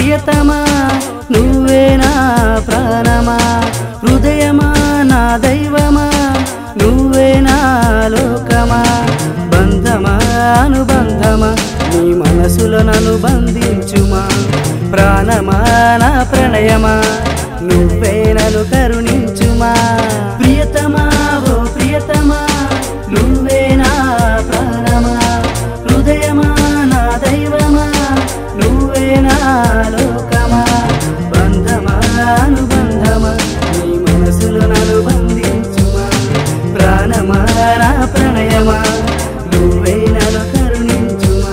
ప్రియతమా నువ్వే నా ప్రాణమా హృదయమా నా దైవమా నువ్వే నా లోకమా బంధమా అనుబంధమా నీ మనసులో నన్ను బంధించుమా ప్రాణమా నా ప్రణయమా నువ్వే నన్ను కరుణించుమా ప్రియతమా ఓ ప్రియతమా నువ్వే నా ప్రాణమా హృదయమా నా దైవమా నువ్వే నా లోకమా బంధమా అనుబంధమా నీ మనసులో నన్ను బంధించుమా ప్రాణమా నా ప్రణయమా నువ్వే నన్ను కరుణించుమా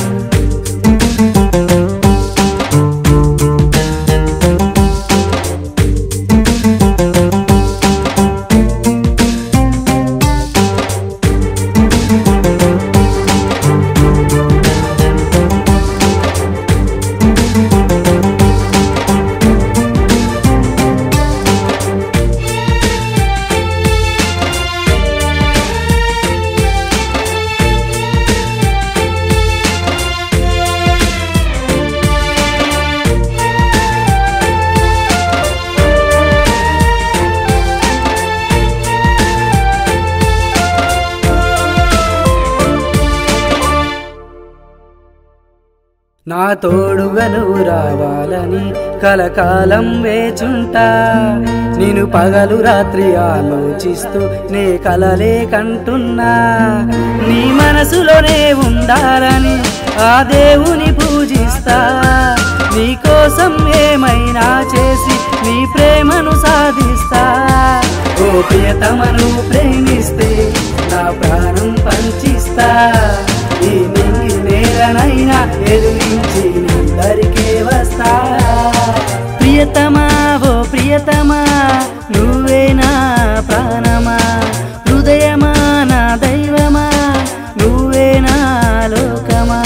నా తోడుగా నువ్వు రావాలని కలకాలం వేచుంటా నేను పగలు రాత్రి ఆలోచిస్తూ నే కలలే కంటున్నా నీ మనసులోనే ఉండాలని ఆ దేవుని పూజిస్తా నీ కోసం ఏమైనా చేసి నీ ప్రేమను సాధిస్తా ఓ ప్రియతమను ప్రేమిస్తే నా ప్రాణం పంచిస్తా ఈ నింగి నేలనైనా ఎదిరించి అందరికీ వస్తా ప్రియతమా ఓ ప్రియతమా నువ్వే నా ప్రాణమా హృదయమా నా దైవమా నువ్వే నా లోకమా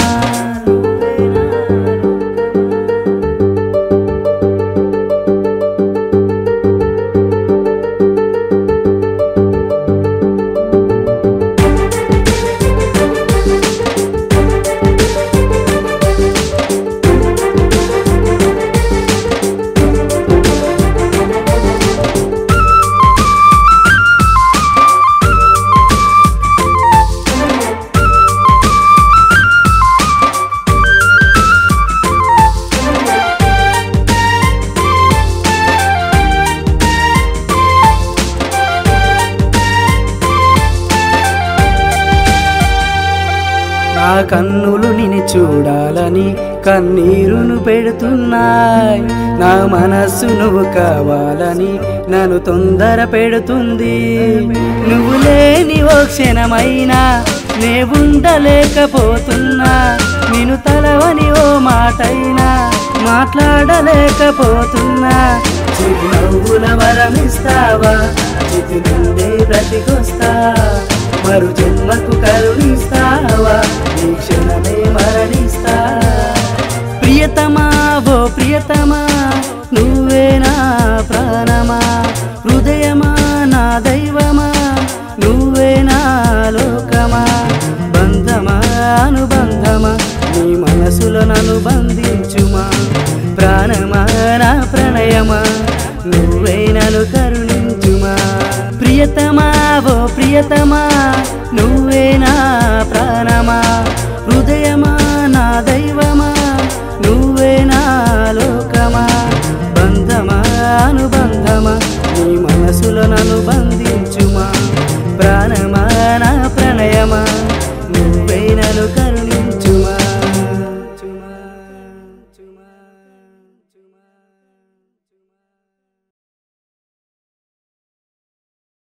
నా కన్నులు నిన్ను చూడాలని కన్నీరును పెడుతున్నాయి నా మనస్సు నువ్వు కావాలని నన్ను తొందర పెడుతుంది నువ్వు లేని ఓ క్షణమైనా నే ఉండలేకపోతున్నా నేను తలవని ఓ మాటైనా మాట్లాడలేకపోతున్నా చిరునవ్వుల వరమిస్తావా చితి నుండే బ్రతికొస్తా మరు జన్మకు కరుణిస్తావా ఈ క్షణమే మరణిస్తా ప్రియతమా ఓ ప్రియతమా నువ్వే నా ప్రాణమా హృదయమా నా దైవమా నువ్వే నా లోకమా బంధమా అనుబంధమా నీ మనసులో నన్ను బంధించుమా ప్రాణమా నా ప్రణయమా నువ్వే నన్ను కరుణించుమా ప్రియతమా ఓ ప్రియతమా